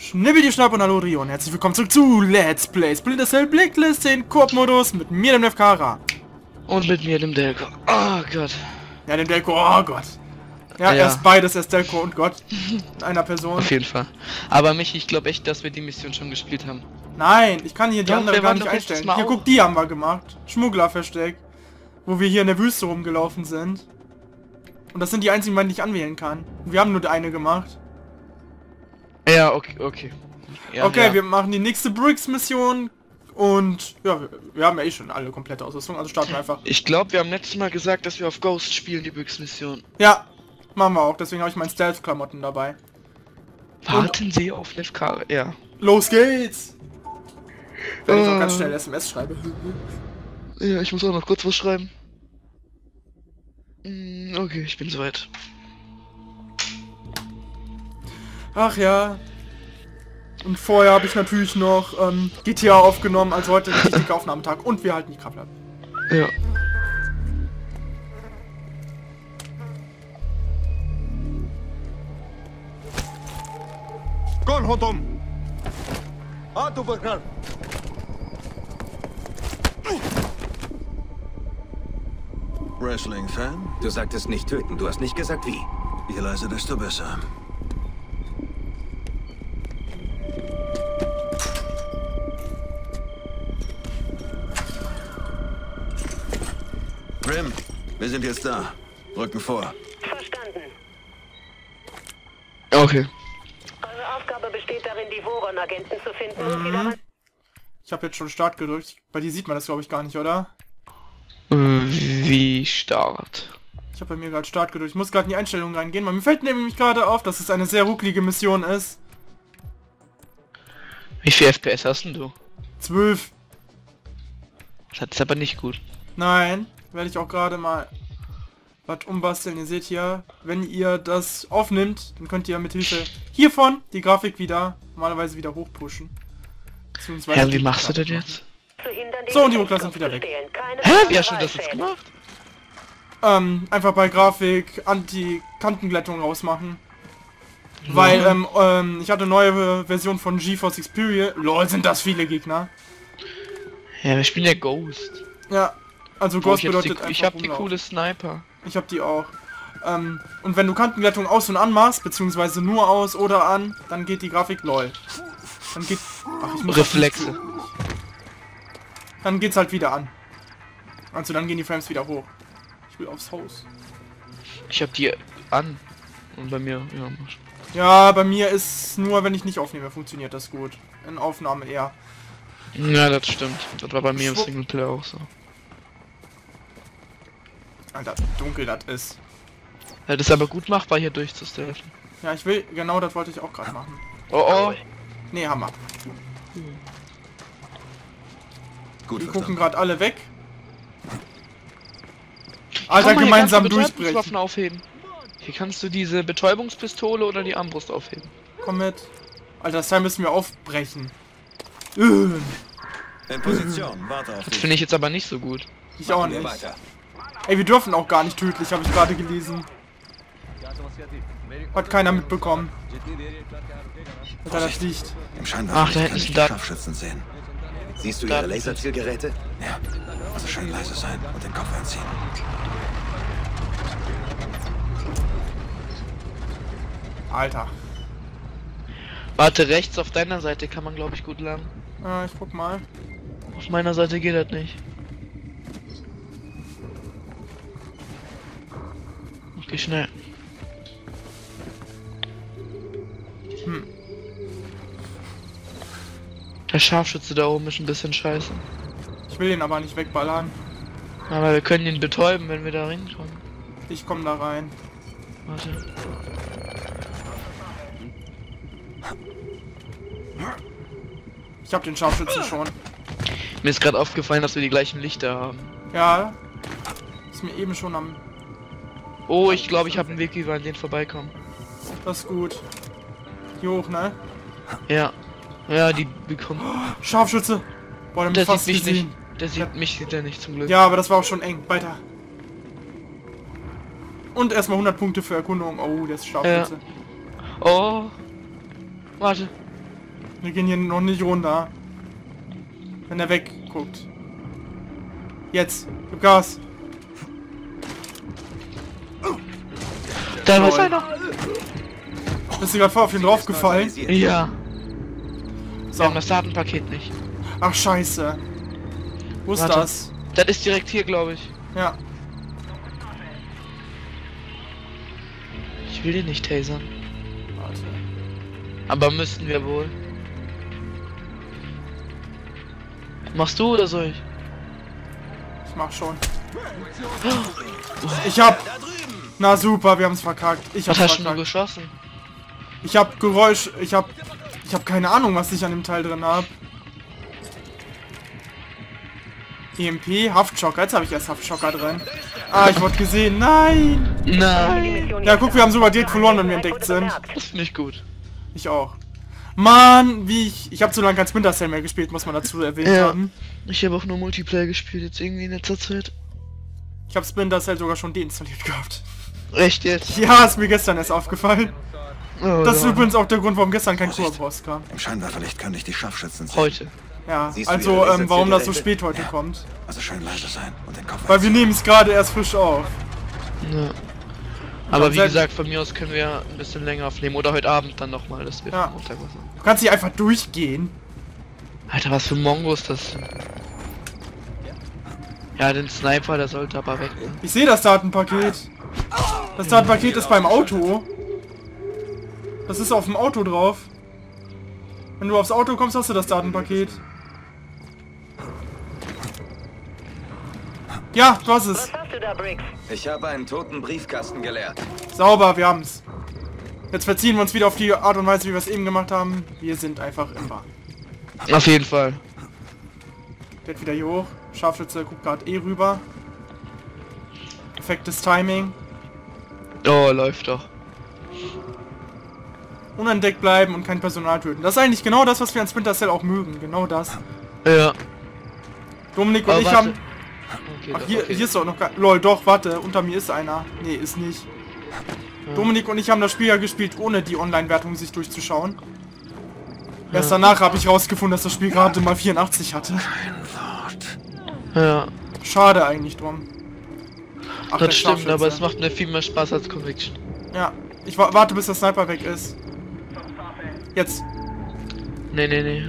Schnibbel die Schnapp und hallo Rio und herzlich willkommen zurück zu Let's Play Splinter Cell Blacklist in Koop-Modus mit mir, dem Nefkara. Und mit mir, dem Delco. Oh Gott. Ja, dem Delco, oh Gott. Ja, erst beides, erst Delco und Gott. In einer Person. Auf jeden Fall. Aber Michi, ich glaube echt, dass wir die Mission schon gespielt haben. Nein, ich kann hier die Doch, andere wir gar waren nicht doch letztes einstellen. Mal Hier, auch. guck, die haben wir gemacht. Schmugglerversteck. Wo wir hier in der Wüste rumgelaufen sind. Und das sind die einzigen beiden, die ich anwählen kann. Und wir haben nur eine gemacht. Ja, okay. Ja, Okay, ja. wir machen die nächste Briggs-Mission. Und ja, wir haben ja eh schon alle komplette Ausrüstung, also starten wir einfach. Ich glaube, wir haben letztes Mal gesagt, dass wir auf Ghost spielen, die Briggs-Mission. Ja, machen wir auch. Deswegen habe ich meinen Stealth-Klamotten dabei. Warten Sie auf Lefkara, ja. Los geht's! Wenn ich auch ganz schnell SMS schreibe. Ja, ich muss auch noch kurz was schreiben. Okay, ich bin soweit. Ach ja. Und vorher habe ich natürlich noch GTA aufgenommen, also heute ein richtiger Aufnahmetag. Und wir halten die Kraft ab. Ja. Kol Hodom! Atu Bakar! Wrestling-Fan? Du sagtest nicht töten, du hast nicht gesagt wie. Je leiser, desto besser. Grim, wir sind jetzt da. Rücken vor. Verstanden. Okay. Eure Aufgabe besteht darin, die Voron-Agenten zu finden und wieder... Ich habe jetzt schon Start gedrückt. Bei dir sieht man das, glaube ich, gar nicht, oder? Wie Start. Ich habe bei mir gerade Start gedrückt. Ich muss gerade in die Einstellungen reingehen, weil mir fällt nämlich gerade auf, dass es eine sehr rucklige Mission ist. Wie viel FPS hast denn du? 12. Das ist aber nicht gut. Nein, werde ich auch gerade mal was umbasteln. Ihr seht hier, wenn ihr das aufnimmt, dann könnt ihr mit Hilfe hiervon die Grafik wieder normalerweise wieder hochpushen. Beziehungsweise Ja, wie machst du das jetzt? zu hindern, So, und die den Ruckler sind wieder weg. zu stehlen. Keine Hä, wie hast du das jetzt Sklaverei gemacht? Einfach bei Grafik Anti-Kantenglättung rausmachen. Weil, ich hatte neue Version von GeForce Experience. Lol, sind das viele Gegner. Ja, ich bin der Ghost. Ja, also Oh, Ghost ich hab bedeutet die, einfach ich hab die rumlaufen. coole Sniper. Ich hab die auch. Und wenn du Kantenglättung aus- und anmachst, beziehungsweise nur aus oder an, dann geht die Grafik lol. Dann geht... Ach, ich muss... Reflexe. Dann geht's halt wieder an. Also dann gehen die Frames wieder hoch. Ich will aufs Haus. Ich hab die an. Und bei mir, ja. Ja, bei mir ist nur, wenn ich nicht aufnehme, funktioniert das gut. In Aufnahme eher. Ja, das stimmt. Das war bei mir im Schwupp. Singleplayer auch so. Alter, dunkel das ist. Ja, das ist aber gut machbar, hier durchzustealthen. Ja, ich will... Genau das wollte ich auch gerade machen. Oh. Nee, Hammer. Gut Die verstanden. gucken gerade alle weg. Alter, Komm mal, hier gemeinsam kannst du durchbrechen. Betäubungswaffen aufheben. Hier kannst du diese Betäubungspistole oder die Armbrust aufheben. Komm mit. Alter, das Teil müssen wir aufbrechen. In Position, warte auf Das dich. finde ich jetzt aber nicht so gut. Ich auch Machen wir nicht. weiter. Ey, wir dürfen auch gar nicht tödlich, habe ich gerade gelesen. Hat keiner mitbekommen. Alter, das liegt. Im Scheinwerfer Ach, da kann hinten ich ist die ein Dart. Scharfschützen sehen. Siehst du Da- ihre Laserzielgeräte? Ja, also schön leise sein und den Kopf einziehen. Alter. Warte, rechts auf deiner Seite kann man, glaube ich, gut lernen. Ich guck mal. Auf meiner Seite geht das nicht. Okay, schnell. Der Scharfschütze da oben ist ein bisschen scheiße. Ich will ihn aber nicht wegballern. Aber wir können ihn betäuben, wenn wir da reinkommen. Ich komme da rein. Warte. Ich habe den Scharfschützen schon. Mir ist gerade aufgefallen, dass wir die gleichen Lichter haben. Ja. Ist mir eben schon am... Oh, ich glaube, ich habe einen Weg, wie wir an den vorbeikommen. Das ist gut. Hier hoch, ne? Ja. Ja, die bekommen... Scharfschütze! Boah, der hat Der mich fast sieht mich gesehen. nicht. Der sieht mich sieht er nicht zum Glück. Ja, aber das war auch schon eng. Weiter. Und erstmal 100 Punkte für Erkundung. Oh, der ist Scharfschütze. Oh. Warte. Wir gehen hier noch nicht runter. Wenn er wegguckt. Jetzt. Gib Gas. Da ist Lol. einer. Bist du gerade voll auf ihn draufgefallen? Ja. So. Wir haben das Datenpaket nicht. Ach, scheiße. Wo ist Warte. das? Das ist direkt hier, glaube ich. Ja. Ich will den nicht tasern. Warte. Aber müssten wir wohl. Machst du oder soll ich? Ich mach schon. Ich hab... Na super, wir haben es verkackt. Ich Was hab's hast du verkackt. geschossen? Ich hab Geräusch... Ich hab keine Ahnung, was ich an dem Teil drin hab. EMP, Haftschocker. Jetzt habe ich erst Haftschocker drin. Ah, ich wurde gesehen. Nein! Nein! Ja, guck, wir haben sogar direkt verloren, wenn wir entdeckt sind. Das finde ich gut. Ich auch. Mann, wie ich habe so lange kein Splinter Cell mehr gespielt, muss man dazu erwähnt Ja. haben. Ich habe auch nur Multiplayer gespielt, jetzt irgendwie in letzter Zeit. Ich habe Splinter Cell sogar schon deinstalliert gehabt. Echt jetzt? Ja, ist mir gestern erst aufgefallen. Oh, Das ist ja. übrigens auch der Grund, warum gestern kein Vorsicht. Koop rauskam. Im Scheinwerferlicht können dich die Scharfschützen sehen. Heute. Ja, Siehst du, also wie er warum das so Geräte? spät heute Ja. kommt. Also schön leise sein und den Kopf Weil wir anziehen. nehmen es gerade erst frisch auf. Ja. Aber wie selbst- gesagt, von mir aus können wir ein bisschen länger aufnehmen. Oder heute Abend dann nochmal, dass wir Ja. Montag was haben. Du kannst nicht einfach durchgehen. Alter, was für Mongos das sind. Ja, den Sniper, der sollte aber weg. Ne? Ich sehe das Datenpaket. Das Datenpaket ist beim Auto. Das ist auf dem Auto drauf. Wenn du aufs Auto kommst, hast du das Datenpaket. Ja, du hast es. Was hast du da, Briggs? Ich habe einen toten Briefkasten geleert. Sauber, wir haben's. Jetzt verziehen wir uns wieder auf die Art und Weise, wie wir es eben gemacht haben. Wir sind einfach immer. Auf jeden Fall. Geht wieder hier hoch. Scharfschütze guckt gerade eh rüber. Perfektes Timing. Oh, läuft doch. Unentdeckt bleiben und kein Personal töten. Das ist eigentlich genau das, was wir an Splinter Cell auch mögen. Genau das. Ja. Dominik und Aber ich warte. haben... Okay, Ach, doch, hier, okay. hier ist doch noch kein... Lol, doch, warte. Unter mir ist einer. Nee, ist nicht. Dominik und ich haben das Spiel ja gespielt, ohne die Online-Wertung sich durchzuschauen. Erst danach habe ich rausgefunden, dass das Spiel gerade mal 84 hatte. Ja, Schade eigentlich drum. Ach, der das stimmt, Scharfschütze. aber es macht mir viel mehr Spaß als Conviction. Ja, ich warte, bis der Sniper weg ist. Jetzt. Nee.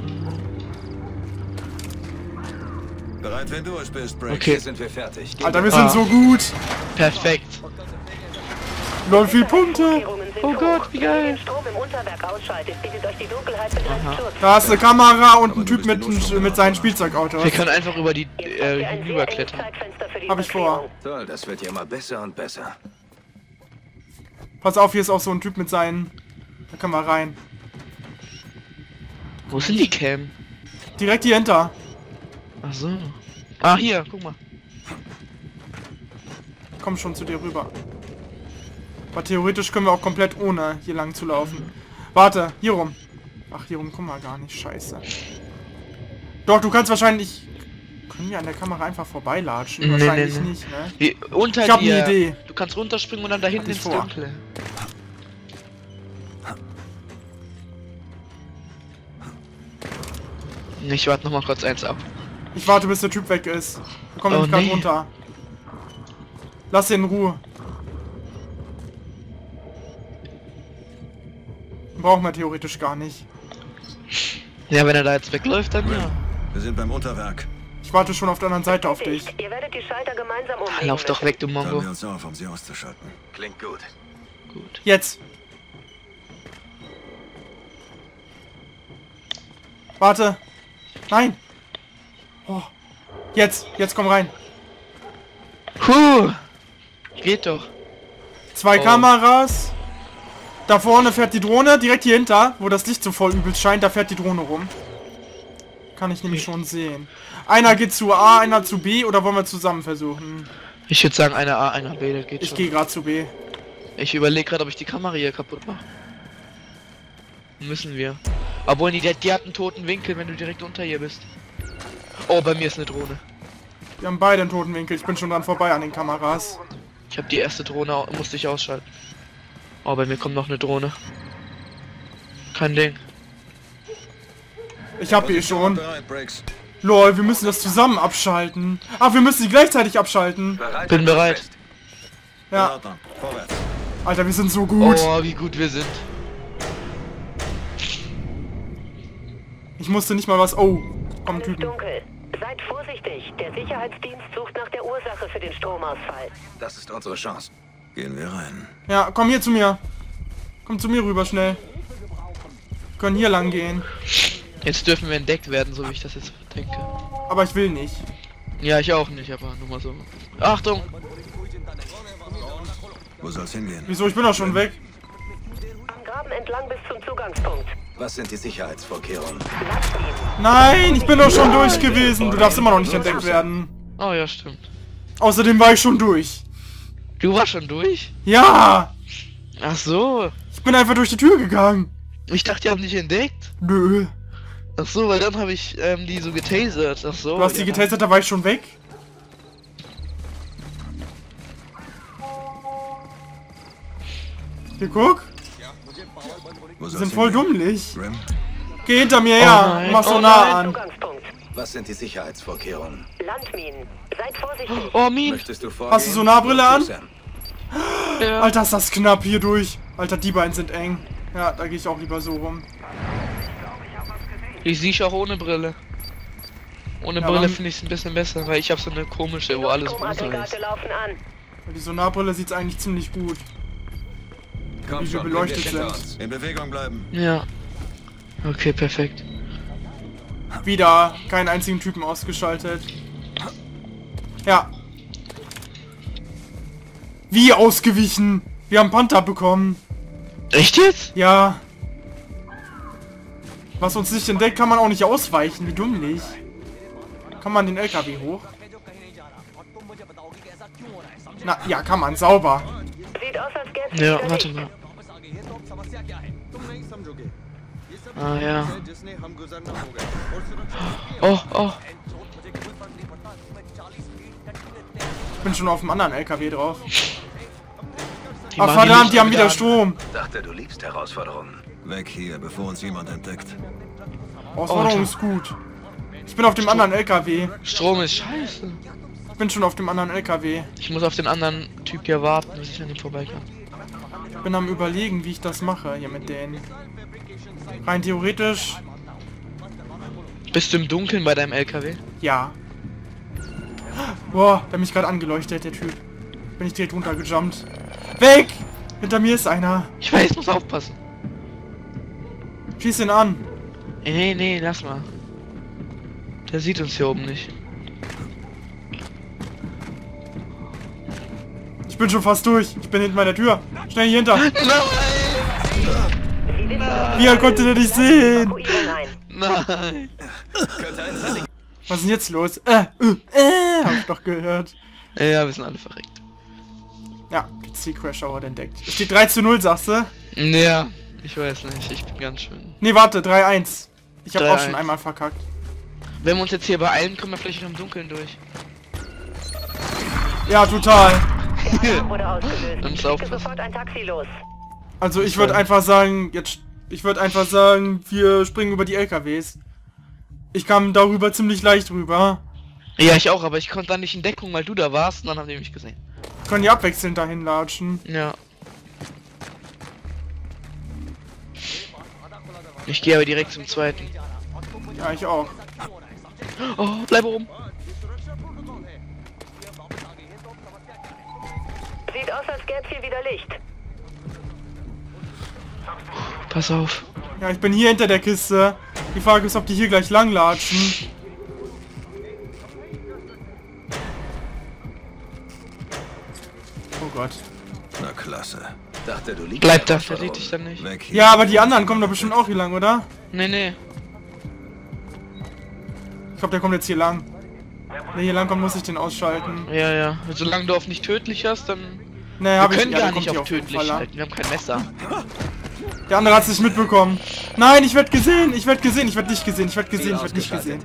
Bereit, wenn du es bist, Briggs. Okay. Hier sind wir fertig. Gehen Alter, wir Ah. sind so gut. Perfekt. Lol, viel Punkte. Markierungen sind Oh Gott, hoch. wie Wenn ihr geil. den Strom im Unterwerk ausschaltet, bietet euch die Dunkelheit begrenzten Schutz. Da ist eine Kamera und ein Typ mit seinen Spielzeugautos. Wir können einfach über die Ihr habt hier ein sehr hinüberklettern. enges Zeitfenster für die Hab ich vor. Überquerung. Toll, das wird ja immer besser und besser. Pass auf, hier ist auch so ein Typ mit seinen... Da können wir rein. Wo sind die Cam? Direkt hier hinter. Ach so. Ah, hier, guck mal. Komm schon zu dir rüber. Aber theoretisch können wir auch komplett ohne hier lang zu laufen. Warte, hier rum. Ach, hier rum kommen wir gar nicht. Scheiße. Doch, du kannst wahrscheinlich... Können wir an der Kamera einfach vorbeilatschen? Nee, Wahrscheinlich nee. nicht, ne? Wie, unter Ich hab dir. eine Idee. Du kannst runterspringen und dann da hinten ich ins vor. Dunkle. Ich warte noch mal kurz eins ab. Ich warte, bis der Typ weg ist. Wir kommen Oh, nämlich gerade nee. runter. Lass ihn in Ruhe. Brauchen wir theoretisch gar nicht. Ja, wenn er da jetzt wegläuft, dann ja. Wir sind beim Unterwerk. Ich warte schon auf der anderen Seite auf dich. Ihr werdet die Schalter gemeinsam Ah, umlegen lauf doch müssen. weg, du Teilen Mongo. wir uns auf, um sie auszuschalten. Klingt gut. Gut. Jetzt. Warte. Nein. Oh. Jetzt komm rein. Puh. Geht doch. 2 Oh. Kameras. Da vorne fährt die Drohne, direkt hier hinter, wo das Licht so voll übel scheint, da fährt die Drohne rum. Kann ich nämlich schon sehen. Einer geht zu A, einer zu B, oder wollen wir zusammen versuchen? Ich würde sagen, einer A, einer B, das geht Ich schon. gehe gerade zu B. Ich überlege gerade, ob ich die Kamera hier kaputt mache. Müssen wir. Obwohl, die hat einen toten Winkel, wenn du direkt unter ihr bist. Oh, bei mir ist eine Drohne. Wir haben beide einen toten Winkel, ich bin schon dran vorbei an den Kameras. Ich habe die erste Drohne, musste ich ausschalten. Oh, bei mir kommt noch eine Drohne. Kein Ding. Ich hab hier schon. Bereit, Briggs. Lol, wir müssen das zusammen abschalten. Ach, wir müssen sie gleichzeitig abschalten. Bin bereit. Ja. In Ordnung. Vorwärts. Alter, wir sind so gut. Oh, wie gut wir sind. Ich musste nicht mal was... Oh, komm, Alles Typen. dunkel. Seid vorsichtig. Der Sicherheitsdienst sucht nach der Ursache für den Stromausfall. Das ist unsere Chance. Gehen wir rein. Ja, komm hier zu mir. Komm zu mir rüber, schnell. Wir können hier lang gehen. Jetzt dürfen wir entdeckt werden, so wie ich das jetzt denke. Aber ich will nicht. Ja, ich auch nicht, aber nur mal so. Achtung! Wo soll's hingehen? Wieso? Ich bin doch schon weg. Am Graben entlang bis zum Zugangspunkt. Was sind die Sicherheitsvorkehrungen? Nein, ich bin doch schon durch gewesen. Du darfst immer noch nicht entdeckt werden. Oh ja, stimmt. Außerdem war ich schon durch. Du warst schon durch? Ja! Ach so. Ich bin einfach durch die Tür gegangen. Ich dachte, die haben dich entdeckt. Nö. Ach so, weil dann habe ich die so getasert. Ach so. Du hast die getastet, da war ich schon weg. Hier, guck. Wo Die soll's sind voll hingehen? dummlich. Grim? Geh hinter mir her. nein. Mach so Oh nah nein. an. Zugangspunkt. Was sind die Sicherheitsvorkehrungen? Landminen. Seid vorsichtig. Oh, Min. Möchtest du vorgehen? Hast du Sonarbrille an? Sam. Ja. Alter, ist das knapp hier durch. Alter, die beiden sind eng. Ja, da gehe ich auch lieber so rum. Ich sehe auch ohne Brille. Ohne Ja, Brille dann- finde ich es ein bisschen besser, weil ich habe so eine komische, wo alles runter ist. Stromaggregate laufen an. Die Sonarbrille sieht's eigentlich ziemlich gut. Komm Wie wir schon, beleuchtet bring wir hinter sind. uns. In Bewegung bleiben. Ja. Okay, perfekt. Wieder keinen einzigen Typen ausgeschaltet. Ja. Wie ausgewichen? Wir haben Panther bekommen. Echt jetzt? Ja. Was uns nicht entdeckt, kann man auch nicht ausweichen. Wie dummlich. Kann man den LKW hoch? Na, ja, kann man. Sauber. Sieht aus, als gäbe es Ja, wieder warte Licht. mal. Ah ja. Oh, oh. Ich bin schon auf dem anderen LKW drauf. Die Ach machen die verdammt, Lichter die haben wieder an. Strom. Dachte, du liebst Herausforderungen. Weg hier, bevor uns jemand entdeckt. Ausforderung Oh, ist gut. Ich bin auf dem anderen LKW. Strom ist scheiße. Ich bin schon auf dem anderen LKW. Ich muss auf den anderen Typ hier warten, bis ich an ihm vorbeikomme. Ich bin am Überlegen, wie ich das mache hier mit denen. Rein theoretisch, Bist du im Dunkeln bei deinem LKW? ja. Boah, der hat mich gerade angeleuchtet, der Typ. Bin ich direkt runtergejumpt. Weg! Hinter mir ist einer. Ich weiß, muss aufpassen. Schieß ihn an. Nee, nee, lass mal. Der sieht uns hier oben nicht. Ich bin schon fast durch. Ich bin hinten bei der Tür. Schnell hier hinter. Nein! Sie wissen, Wie konnte der dich sehen? evakuieren ein. Nein! Was ist denn jetzt los? Hab ich doch gehört. Ja, wir sind alle verreckt. Ja, PC-Crash Award entdeckt. Es steht 3:0, sagst du? Ja, ich weiß nicht, ich bin ganz schön. Nee, warte, 3:1. Ich habe auch 3:1. schon einmal verkackt. Wenn wir uns jetzt hier beeilen, kommen wir vielleicht noch im Dunkeln durch. Ja, total. Der Alarm wurde ausgelöst. Dann ist Schicke aufpassen. sofort ein Taxi los. Also ich würde einfach sagen, wir springen über die LKWs. Ich kam darüber ziemlich leicht rüber. Ja, ich auch, aber ich konnte dann nicht in Deckung, weil du da warst und dann haben die mich gesehen. Können die abwechselnd dahin latschen. Ja. Ich gehe aber direkt zum zweiten. Ja, ich auch. Oh, bleib oben. Sieht aus, als gäbe es hier wieder Licht. Pass auf. Ja, ich bin hier hinter der Kiste. Die Frage ist, ob die hier gleich lang latschen. Oh Gott. Na klasse. Dachte, du liebst Bleib da, Herausforderungen. verliert dich dann nicht. Weg hier. Ja, aber die anderen kommen doch bestimmt auch hier lang, oder? Nee, nee. Ich glaube, der kommt jetzt hier lang. Wenn der hier lang kommt, muss ich den ausschalten. Ja, ja. Solange du auf nicht tödlich hast, dann... Nee, Wir hab ich. können Ja, der gar kommt nicht hier auf jeden tödlich Fall lang. halten. Wir haben kein Messer. Der andere hat es nicht mitbekommen. Nein, ich werd gesehen. Ich werd gesehen. Ich werd nicht gesehen. Ich werd gesehen. Ich werd nicht gesehen.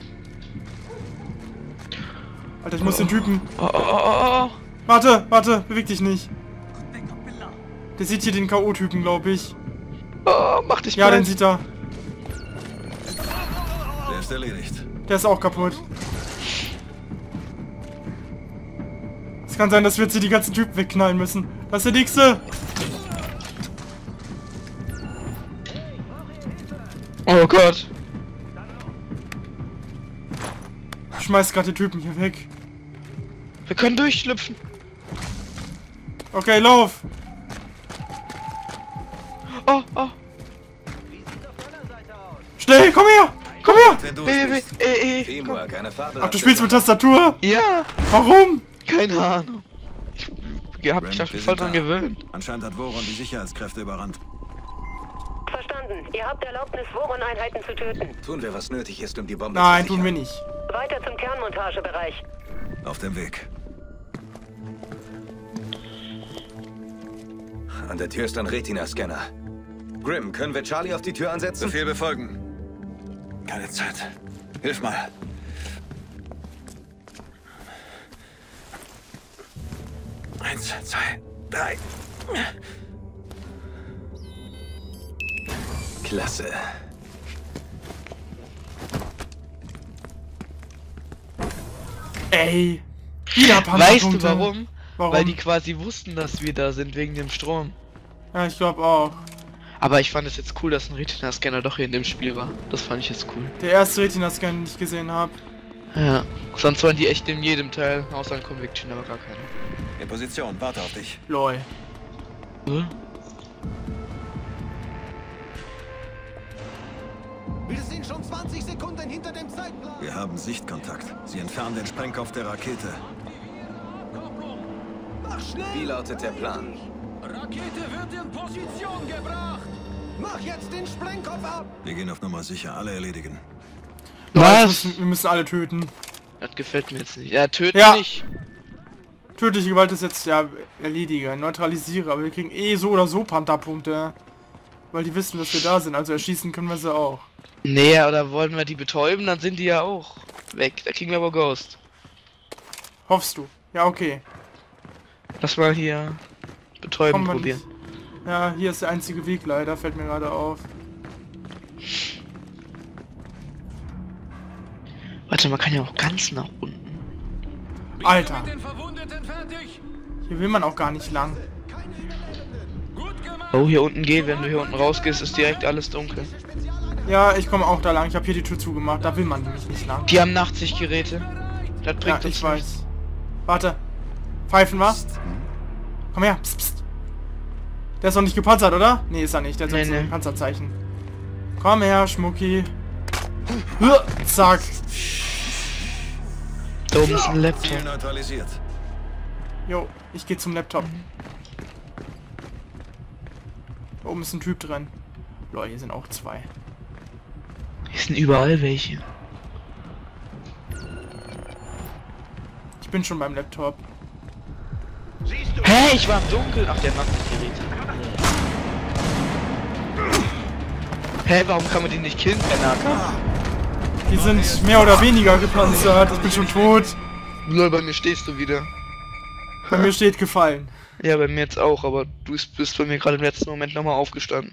Alter, ich muss den Typen... Oh, oh, oh, oh, oh. Warte, warte. Beweg dich nicht. Der sieht hier den K.O.-Typen, glaube ich. Oh, mach dich Ja, den bereit. sieht er. Ist erledigt. Der ist auch kaputt. Es kann sein, dass wir jetzt hier die ganzen Typen wegknallen müssen. Was ist der nächste? Oh Gott. Ich schmeiß gerade die Typen hier weg. Wir können durchschlüpfen. Okay, lauf. Oh, oh. Schnell, komm her. Komm her. Wenn du es bist. Teamwork, eine Farbe. Ach, du spielst mit Tastatur? Ja, Warum? keine Ahnung. Ich hab mich da schon Wir voll sind dran da. gewöhnt. Anscheinend hat Voron die Sicherheitskräfte überrannt. Verstanden. Ihr habt Erlaubnis, Voron-Einheiten zu töten. Tun wir, was nötig ist, um die Bombe Nein, zu tun wir sichern. nicht. Weiter zum Kernmontagebereich. Auf dem Weg. An der Tür ist ein Retina-Scanner. Grimm, können wir Charlie auf die Tür ansetzen? Befehl befolgen. Keine Zeit. Hilf mal. Eins, zwei, drei. Klasse. Ey. Wieder Weißt du Panzerpunkte. warum? Warum? Weil die quasi wussten, dass wir da sind wegen dem Strom. Ja, ich glaube auch. Aber ich fand es jetzt cool, dass ein Retina-Scanner doch hier in dem Spiel war. Das fand ich jetzt cool. Der erste Retina-Scan, den ich gesehen habe. Ja. Sonst waren die echt in jedem Teil, außer in Conviction, aber gar keine. In Position, warte auf dich. Lol. Wir sind schon 20 Sekunden hinter dem Zeitplan. Wir haben Sichtkontakt. Sie entfernen den Sprengkopf der Rakete. Mach schnell! Wie lautet der Plan? Rakete wird in Position gebracht! Mach jetzt den Sprengkopf ab! Wir gehen auf Nummer sicher. Alle erledigen. Was? Wir müssen alle töten. Das gefällt mir jetzt nicht. Ja, töten Ja. nicht. Tödliche Gewalt ist jetzt, ja, erledige, neutralisiere, aber wir kriegen eh so oder so Pantherpunkte. Weil die wissen, dass wir da sind, also erschießen können wir sie auch. Nee, oder wollen wir die betäuben, dann sind die ja auch weg. Da kriegen wir aber Ghost. Hoffst du? Ja, okay. Lass mal hier betäuben Kommen wir probieren. nicht. Ja, hier ist der einzige Weg leider, fällt mir gerade auf. Warte, man kann ja auch ganz nach unten. Alter, Den Verwundeten fertig! hier will man auch gar nicht lang. Gut gemacht! Oh, hier unten geht, wenn du hier unten rausgehst, ist direkt alles dunkel. Ja, ich komme auch da lang, ich habe hier die Tür zugemacht, da will man nämlich nicht lang. Die haben Nachtsichtgeräte. Das bringt Ja, uns ich weiß. Warte. Pfeifen wir? Komm her. Psst, psst. Der ist noch nicht gepanzert, oder? Nee, ist er nicht. Der hat Nee, so nee. ein Panzerzeichen. Komm her, Schmucki. Huah, zack. Da oben ist ein Ziel Laptop. neutralisiert. Jo, ich gehe zum Laptop. Da oben ist ein Typ drin. Lol, hier sind auch zwei. Hier sind überall welche. Ich bin schon beim Laptop. Hä, ich war im Dunkeln. Ach, der Nachtsichtgeräte. Hä, warum kann man die nicht killen, Penner? Die sind mehr oder weniger gepanzert. Ich bin schon tot. Lol, bei mir stehst du wieder. Bei mir steht gefallen. Ja, bei mir jetzt auch, aber du bist bei mir gerade im letzten Moment nochmal aufgestanden.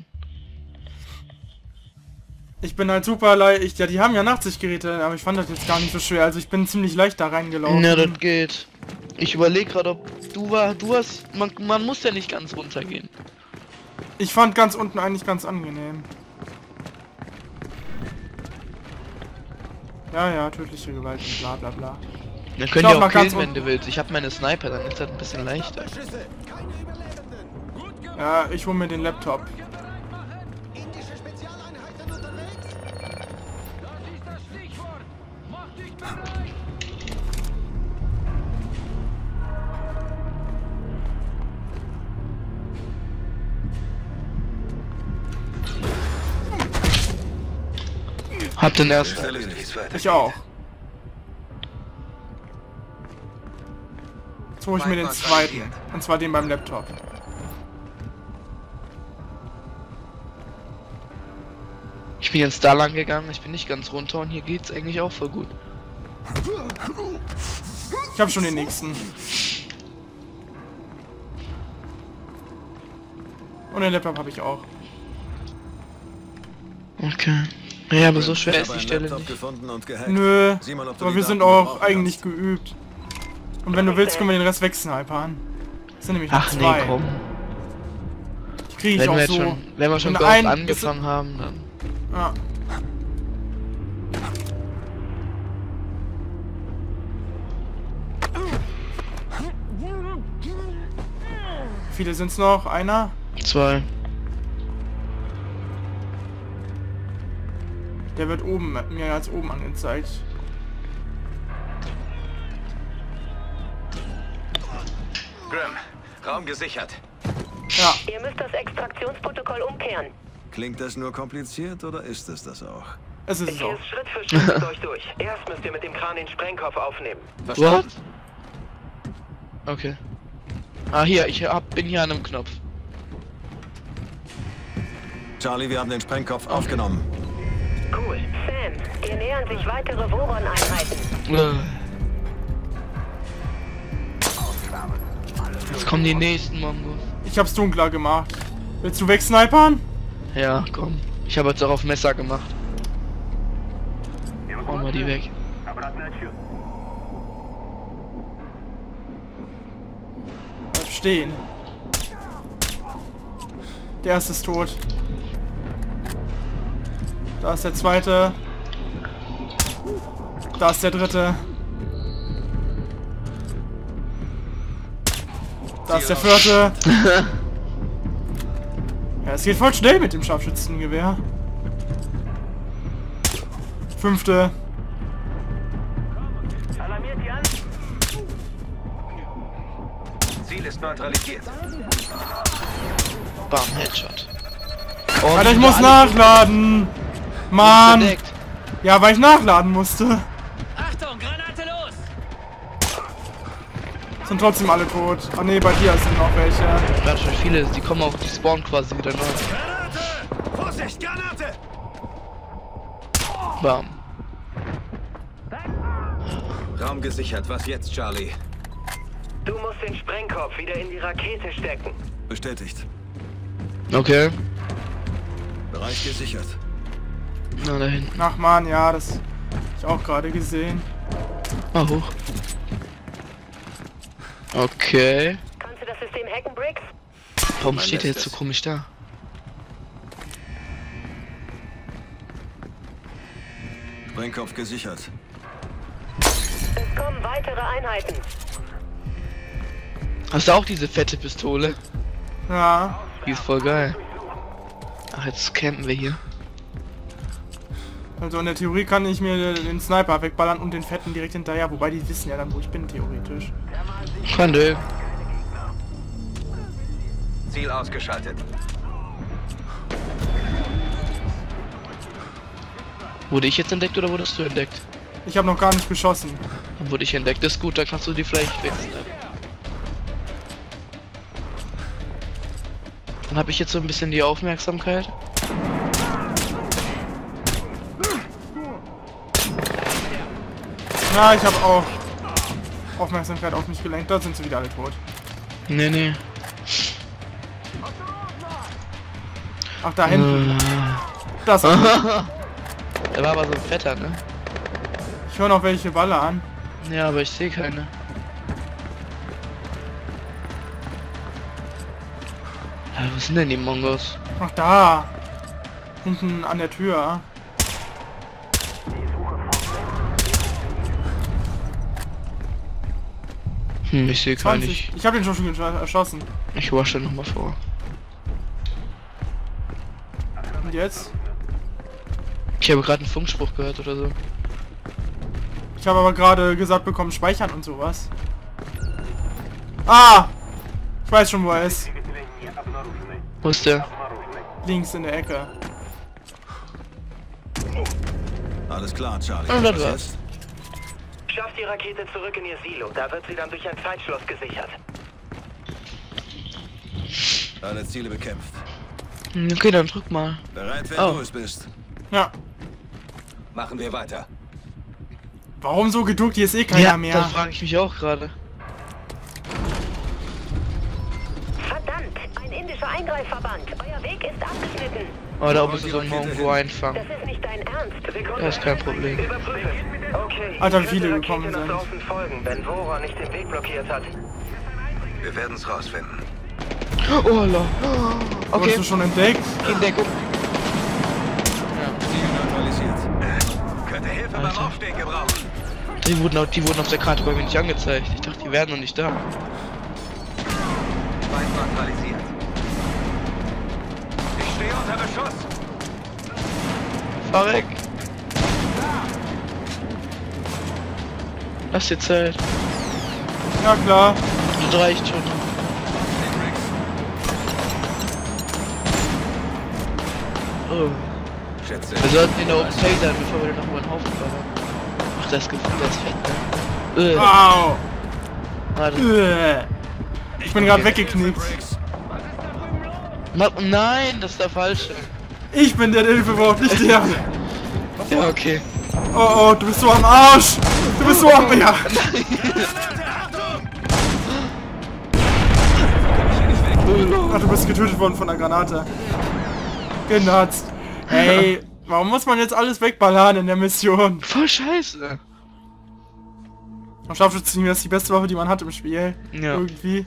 Ich bin halt super leicht. Ja, die haben ja Nachtsichtgeräte, aber ich fand das jetzt gar nicht so schwer. Also ich bin ziemlich leicht da reingelaufen. Ja, das geht. Ich überlege gerade, ob du hast. Man muss ja nicht ganz runtergehen. Ich fand ganz unten eigentlich ganz angenehm. Ja, ja, tödliche Gewalt und bla bla bla. Dann können Schau die mal auch ganz killen, wenn unten. du willst. Ich habe meine Sniper, dann ist das ein bisschen leichter. Schüsse! Keine Überlebenden! Ja, ich hol mir den Laptop. Indische Spezialeinheiten unterwegs! Das ist das Stichwort. Mach dich bereit. Hab den ersten. Ist erledigt. Ich auch. Jetzt hole ich mir den zweiten. Und zwar den beim Laptop. Ich bin jetzt da lang gegangen, ich bin nicht ganz runter und hier geht's eigentlich auch voll gut. Ich habe schon den nächsten. Und den Laptop habe ich auch. Okay. Ja, aber so schwer Ich ist habe die einen Stelle Laptop nicht. gefunden und gehackt. Nö, Sieh mal, ob du aber die wir sind Daten auch gebrauchen eigentlich geübt. Und wenn du willst, können wir den Rest wegsnipern. Das sind nämlich noch Ach nee, zwei. komm. Die kriege ich Wenn auch wir, jetzt so. schon, wenn wir schon Wenn Ghost ein- angefangen haben, dann... Ja. Wie viele sind's noch? Einer? 2. Der wird oben, mir als oben angezeigt. Grim, Raum gesichert. Ja, Ihr müsst das Extraktionsprotokoll umkehren. Klingt das nur kompliziert oder ist es das auch? es ist Ich es gehe auch. es Schritt für Schritt mit euch durch. Erst müsst ihr mit dem Kran den Sprengkopf aufnehmen. What? Okay. Ah, hier, bin hier an einem Knopf. Charlie, wir haben den Sprengkopf aufgenommen. Cool. Sam, dir nähern sich weitere Voron-Einheiten. Jetzt kommen die nächsten Mongos. Ich hab's dunkler gemacht. Willst du wegsnipern? Ja, komm. Ich habe jetzt auch auf Messer gemacht. Hauen wir die weg. Bleib stehen. Der erste ist tot. Da ist der zweite. Da ist der dritte. Da ist der vierte. Ja, es geht voll schnell mit dem Scharfschützengewehr. Fünfte. Ziel ist neutralisiert. Bam, Headshot. Oh, Alter, ich die muss alle nachladen. Mann. verdeckt. Ja, weil ich nachladen musste. Achtung, Granate los! Sind trotzdem alle tot. Ah ne, bei dir sind noch welche. Ganz schön viele, die kommen auch, die spawnen quasi wieder neu. Granate! Vorsicht, Granate! Bam. Raum gesichert. Was jetzt, Charlie? Du musst den Sprengkopf wieder in die Rakete stecken. Bestätigt. Okay. Bereich gesichert. Na, da hinten. Ach man, ja, das hab ich auch gerade gesehen. Mal hoch. Okay. Kannst du das System hacken, Briggs? Warum steht der jetzt so komisch da? Sprengkopf gesichert. Es kommen weitere Einheiten. Hast du auch diese fette Pistole? Ja. Die ist voll geil. Ach, jetzt campen wir hier. Also in der Theorie kann ich mir den Sniper wegballern und den Fetten direkt hinterher. Wobei die wissen ja dann, wo ich bin, theoretisch. Könnte. Ziel ausgeschaltet. Wurde ich jetzt entdeckt oder wurdest du entdeckt? Ich habe noch gar nicht geschossen. Dann wurde ich entdeckt. Das ist gut, dann kannst du die vielleicht wechseln. Dann habe ich jetzt so ein bisschen die Aufmerksamkeit. Ja, ich habe auch Aufmerksamkeit auf mich gelenkt. Da sind sie wieder alle tot. Nee, nee. Ach, da hinten. Das. Der war aber so ein fetter, ne? Ich höre noch welche Baller an. Ja, aber ich sehe keine. Ja, was sind denn die Mongos? Ach, da. Hinten an der Tür. Ich sehe gar 20. nicht. Ich habe den schon erschossen. Ich wasche noch mal vor. Und jetzt? Ich habe gerade einen Funkspruch gehört oder so. Ich habe aber gerade gesagt bekommen, speichern und sowas. Ah! Ich weiß schon, wo er ist. Wo ist der? Links in der Ecke. Alles klar, Charlie. Oh, das Was war's. jetzt? Schafft die Rakete zurück in ihr Silo. Da wird sie dann durch ein Zeitschloss gesichert. Alle Ziele bekämpft. Okay, dann drück mal. Bereit, wenn Oh. du es bist. Ja. Machen wir weiter. Warum so geduckt? Hier ist eh keiner Ja, mehr. das frage ich mich auch gerade. Verdammt! Ein indischer Eingreifverband. Euer Weg ist abgeschnitten. Oh, da oben ist so ein Mongo einfangen. Das ist nicht dein Ernst. Sekunde. Das ist kein Problem. Überprüfe. Okay. Alter, wie ihr viele könnt der gekommen Rakete sind. nach draußen folgen, wenn Vora nicht den Weg blockiert hat. Wir werden es rausfinden. Oh, lol. Okay, Wurdest du schon entdeckt? in Deckung. Ziel neutralisiert. Könnte Hilfe beim Alter. Aufstehen gebrauchen. Die wurden auf der Karte bei mir nicht angezeigt. Ich dachte, die wären noch nicht da. Feind neutralisiert. Ich stehe unter Beschuss. Fahr weg. Lass dir Zeit. Ja klar. Das reicht schon. Oh. Schätze. Wir sollten ihn da oben tasern, bevor wir den nochmal einen Haufen ballern. Ach, das Gefühl, das ist fett, ne? Au. Warte. Ich bin gerade weggeknickt. Nein, das ist der falsche. Ich bin der Hilfe braucht, nicht der. Ja, okay. Oh, du bist so am Arsch. Du bist so am... Ja. Ach, du bist getötet worden von einer Granate. Genatzt. Hey, warum muss man jetzt alles wegballern in der Mission? Voll scheiße. Am Scharfschützengewehr ist die beste Waffe, die man hat im Spiel. Ja. Irgendwie.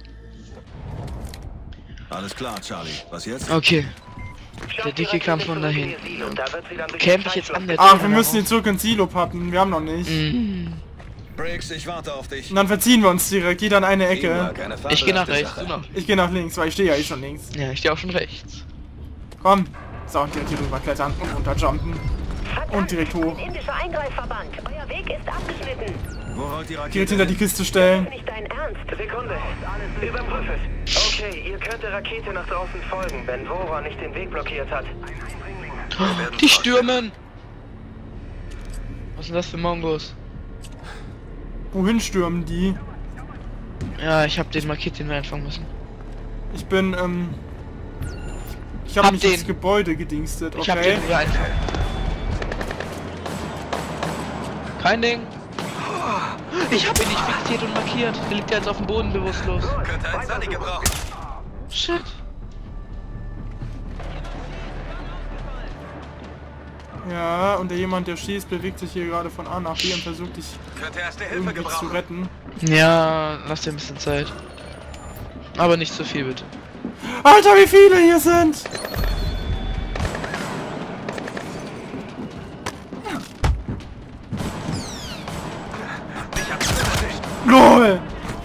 Alles klar, Charlie. Was jetzt? Okay. Schafft Der die dicke Rakete kam von zurück in dahin. ihr Silo und da wird sie dann durch Camp den ich jetzt an Scheißschloss- der Ach, Tür wir müssen ihn raus. zurück ins Silo pappen. Wir haben noch nicht. Briggs, ich warte auf dich. Und dann verziehen wir uns direkt. Jeder an eine Prima, Ecke. keine Ich geh nach fabelhafte rechts, Sache. du noch. Ich gehe nach links, weil ich stehe ja eh schon links. Ja, ich stehe auch schon rechts. Komm. So, direkt hier rüber klettern und runterjumpen. Verdammt, Und direkt hoch. ein indischer Eingreifverband. Euer Weg ist abgeschnitten. Wo rollt die Rakete? Direkt hinter die Kiste Das stellen. ist nicht dein Ernst. Sekunde. Überprüfe es. Okay, ihr könnt der Rakete nach draußen folgen, wenn Vora nicht den Weg blockiert hat. Die stürmen! Was sind das für Mongos? Wohin stürmen die? Ja, ich hab den markiert, den wir einfangen müssen. Ich bin, ich habe Hab mich den. ins Gebäude gedingstet, Ich hab okay? den, wo wir einfangen. Kein Ding. Ich hab ihn nicht fixiert und markiert. Der liegt ja jetzt auf dem Boden bewusstlos. Könnte ein Sunny gebrauchen. Shit. Ja, und der jemand, der schießt, bewegt sich hier gerade von A nach B und versucht dich Könnte erste Hilfe irgendwie zu gebrauchen. retten. Ja, lass dir ein bisschen Zeit. Aber nicht zu viel, bitte. Alter, wie viele hier sind! Ich hab's erwischt. LOL!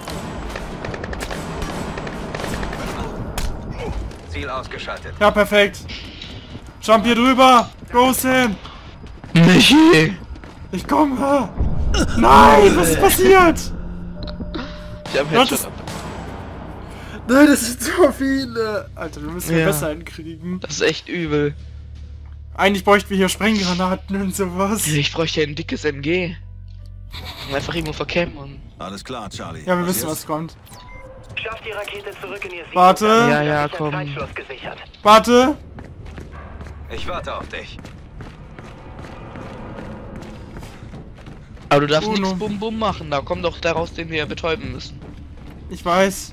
Ziel ausgeschaltet. Ja, perfekt. Jump hier drüber! Go, Sam! Michi! Ich komme! Nein, was ist passiert? Ich hab Das Headshot ist- ab. Nein, das sind so viele! Alter, wir müssen Ja. besser hinkriegen. Das ist echt übel. Eigentlich bräuchten wir hier Sprenggranaten und sowas. Ich bräuchte ja ein dickes MG. Und einfach irgendwo verkämmen und... Alles klar, Charlie. Ja, wir wissen, jetzt? was kommt. Schafft die Rakete zurück in ihr Silo. Warte. Dann ist Ja, ja, sicher komm. Zeitschloss gesichert. Warte! Ich warte auf dich. Aber du darfst Uno. nichts Bum Bum machen. Da kommt doch daraus, den wir betäuben müssen. Ich weiß.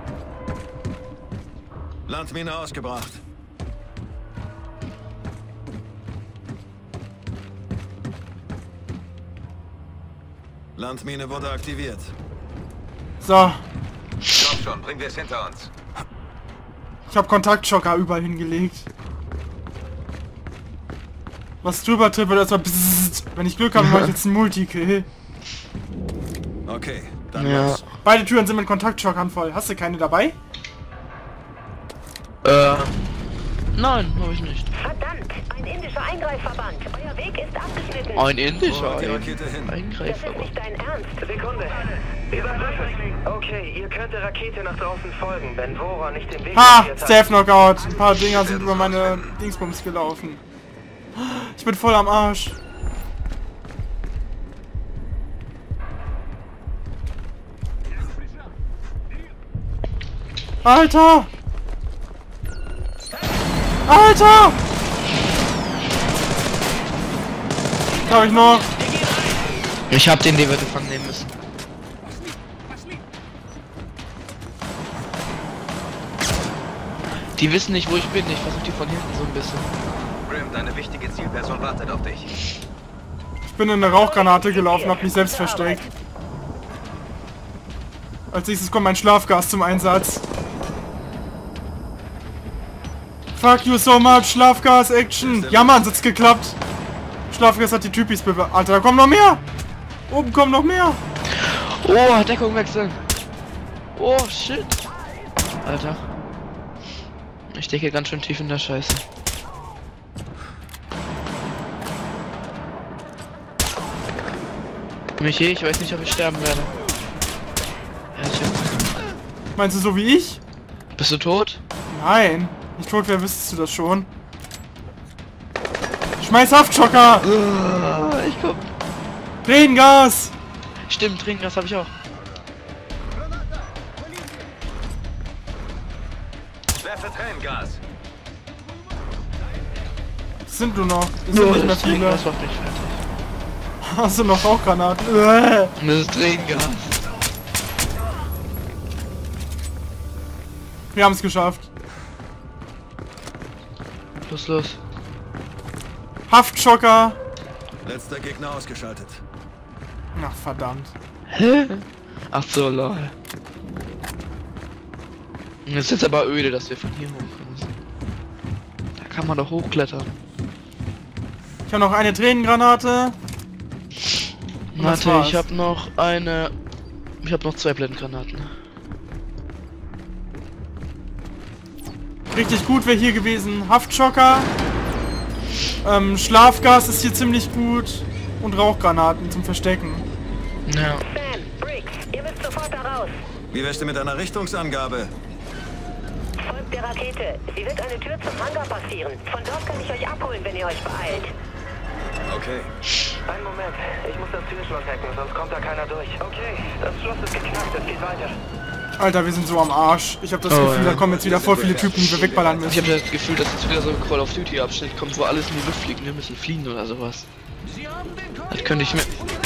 Landmine ausgebracht. Landmine wurde aktiviert. So, Komm schon, bringen wir es hinter uns. ich habe Kontaktschocker überall hingelegt. Was drüber trippelt, das war bzzzt. Wenn ich Glück habe, mache ich jetzt einen Multikill. Okay, dann Ja. los. Beide Türen sind mit Kontaktschockern voll. Hast du keine dabei? Nein, habe ich nicht. Verdammt, ein indischer Eingreifverband. Euer Weg ist abgeschnitten. Ein indischer Wo rollt die Rakete hin? Das Eingreifer. ist nicht dein Ernst. Sekunde. Überprüfe es. Okay, ihr könnt der Rakete nach draußen folgen, wenn Vora nicht den Weg Ha! blockiert hat. Safe Knockout. Ein paar Dinger sind über meine Dingsbums gelaufen. Ich bin voll am Arsch. Alter! Alter! Hab ich noch? Ich hab den wir gefangen nehmen müssen. Die wissen nicht, wo ich bin. Ich versuche die von hinten so ein bisschen. Grim, deine wichtige Zielperson wartet auf dich. Ich bin in eine Rauchgranate gelaufen, hab mich selbst versteckt. Als nächstes kommt mein Schlafgas zum Einsatz. Fuck you so much, Schlafgas, Action! Ja Mann, hat's geklappt! Schlafgas hat die Typis bewahrt. Alter, da kommen noch mehr! Oben kommen noch mehr! Oh, Deckung wechseln! Oh, shit! Alter. Ich stecke ganz schön tief in der Scheiße. Michi, ich weiß nicht, ob ich sterben werde. Ja, Meinst du so wie ich? bist du tot? Nein. Nicht tot, wer wüsstest du das schon? Schmeiß Haftschocker! Ich komm. Tränengas! Stimmt, Tränengas habe ich auch. Werfe Tränengas. Was sind du noch? Es sind nicht mehr viele. Tränengas macht mich fertig. Hast du noch Rauchgranaten? Das ist Tränengas. Wir haben es geschafft. Los. Haftschocker! Letzter Gegner ausgeschaltet. Ach, verdammt. Hä? Ach so, lol. Das ist jetzt aber öde, dass wir von hier hochkommen müssen. Da kann man doch hochklettern. Ich habe noch eine Tränengranate. Und das Warte, war's. ich habe noch eine... Ich habe noch 2 Blendgranaten. Richtig gut wäre hier gewesen. Haftschocker. Schlafgas ist hier ziemlich gut. Und Rauchgranaten zum Verstecken. Ja. Sam, Briggs, ihr müsst sofort da raus. Wie wär's denn mit einer Richtungsangabe? Folgt der Rakete. Sie wird eine Tür zum Hangar passieren. Von dort kann ich euch abholen, wenn ihr euch beeilt. Okay. Einen Moment, ich muss das Türschloss hacken, sonst kommt da keiner durch. Okay, das Schloss ist geknackt, es geht weiter. Alter, wir sind so am Arsch. Ich habe das Oh, Gefühl, ja. da kommen jetzt wieder voll viele Typen, die wir wegballern Ich müssen. habe das Gefühl, dass jetzt wieder so ein Call of Duty Abschnitt kommt, wo alles in die Luft fliegt. Wir müssen fliehen oder sowas. Das könnte ich mir...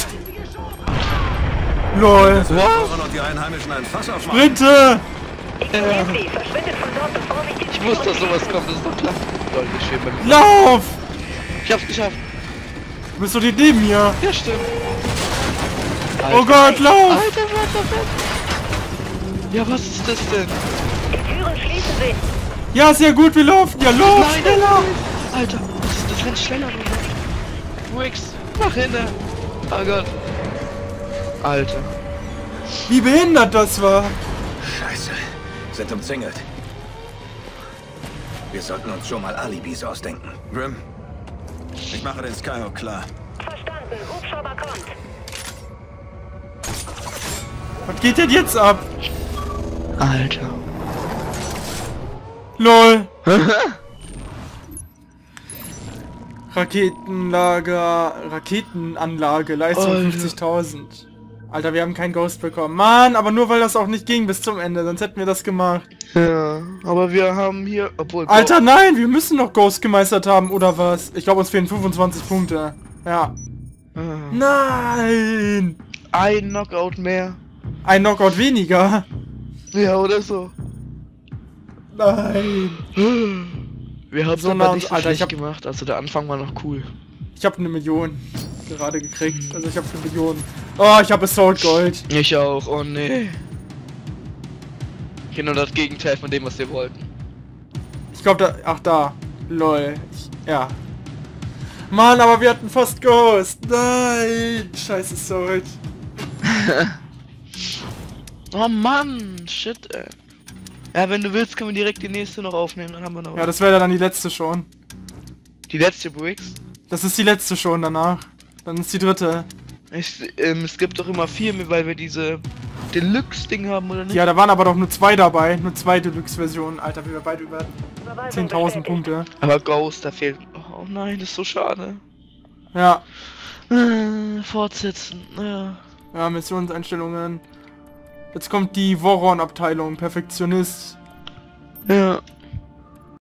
LOL. Woran und die Einheimischen ein Fass aufmachen? Sprinte! Ignoriert sie, verschwindet von dort, bevor sich die Ich wusste, dass sowas kommt, das ist doch klar. Lol, wir schweben bei mir. Lauf! Ich hab's geschafft. Du bist doch nicht neben mir. Ja, stimmt. Oh Gott, lauf! Alter, was ist das? Ja, was ist das denn? Die Türen schließen sich. Ja, sehr gut, wir laufen. Ja, lauf! Nein, Schneller! Alter, das rennt schneller, du. Wix, mach hinter. Oh Gott. Alter. Wie behindert das war. Scheiße. Sind umzingelt. Wir sollten uns schon mal Alibis ausdenken. Grim, ich mache den Skyhawk klar. Verstanden, Hubschrauber kommt. Was geht denn jetzt ab? Alter. LOL. Raketenanlage, Leistung Alter. 50.000. Alter, wir haben keinen Ghost bekommen. Mann, aber nur weil das auch nicht ging bis zum Ende, sonst hätten wir das gemacht. Ja, aber wir haben hier... Obwohl... Alter, nein, wir müssen noch Ghost gemeistert haben, oder was? Ich glaube, uns fehlen 25 Punkte. Ja. Nein! Ein Knockout mehr. Ein Knockout weniger. Ja, oder so. Nein. Wir haben es So aber nah nicht so und- Alter, ich schlecht hab- gemacht, also der Anfang war noch cool. Ich habe 1 Million gerade gekriegt. Also ich habe 1 Million. Oh, ich habe Assault Gold. Ich auch, oh nee. Genau das Gegenteil von dem, was wir wollten. Ich glaube da... Ach, da. LOL. Ja. Mann, aber wir hatten fast Ghost. Nein. Scheiße Assault. Oh Mann, shit, ey. Ja, wenn du willst, können wir direkt die nächste noch aufnehmen, dann haben wir noch... Ja, das wäre dann die letzte schon. Die letzte Bricks. Das ist die letzte schon danach. Dann ist die dritte. Es gibt doch immer 4, weil wir diese Deluxe-Ding haben, oder nicht? Ja, da waren aber doch nur 2 dabei. Nur 2 Deluxe-Versionen. Alter, wie wir beide über Überweisung 10.000 bestätigt. Punkte. Aber Ghost, da fehlt... Oh nein, das ist so schade. Ja. Fortsetzen, ja. Ja, Missionseinstellungen. Jetzt kommt die Voron-Abteilung. Perfektionist. Ja.